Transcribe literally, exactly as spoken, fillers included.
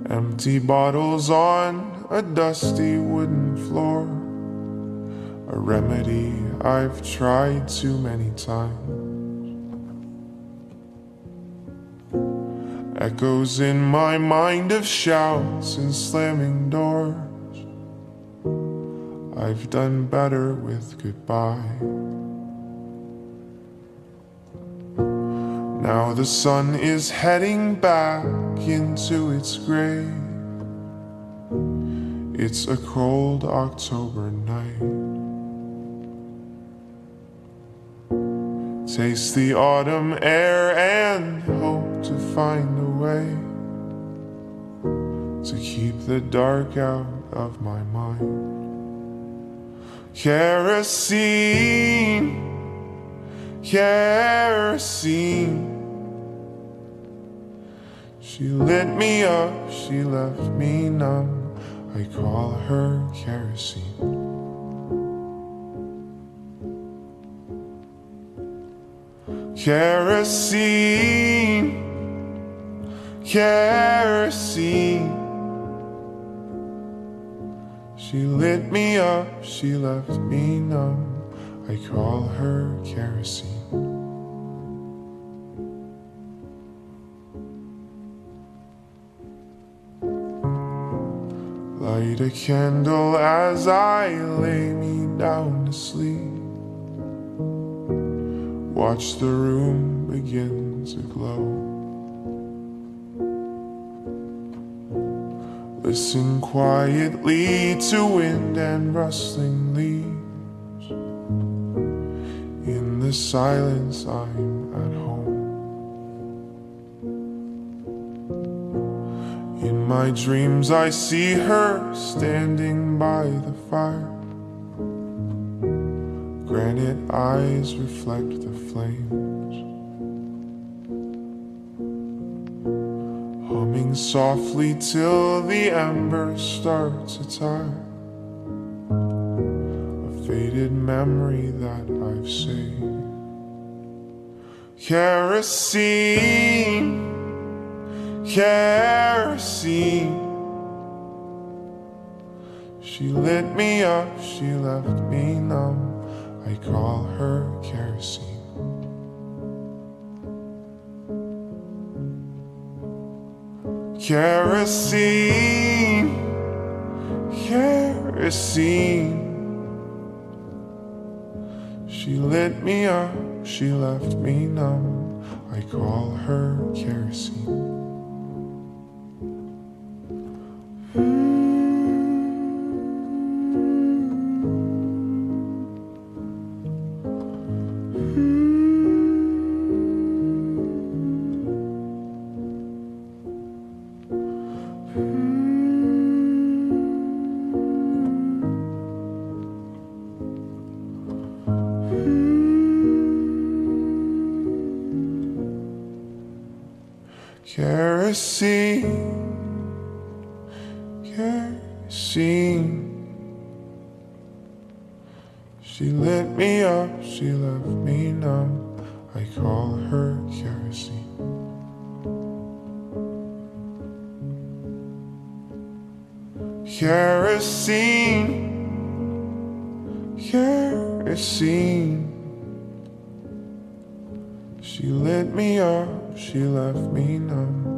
Empty bottles on a dusty wooden floor, a remedy I've tried too many times. Echoes in my mind of shouts and slamming doors. I've done better with goodbye. Now the sun is heading back into its grave. It's a cold October night. Taste the autumn air and hope to find a way to keep the dark out of my mind. Kerosene, kerosene. She lit me up, she left me numb. I call her kerosene. Kerosene, kerosene. She lit me up, she left me numb. I call her kerosene. Light a candle as I lay me down to sleep. Watch the room begin to glow. Listen quietly to wind and rustling leaves. In the silence I'm at home. In my dreams I see her standing by the fire. Granite eyes reflect the flames, humming softly till the embers start to tire. A faded memory that I've saved. Kerosene, kerosene. She lit me up, she left me numb. I call her kerosene. Kerosene, kerosene. She lit me up, she left me numb. I call her kerosene. Kerosene, kerosene. She lit me up, she left me numb. I call her kerosene. Kerosene, kerosene. She lit me up, she left me numb.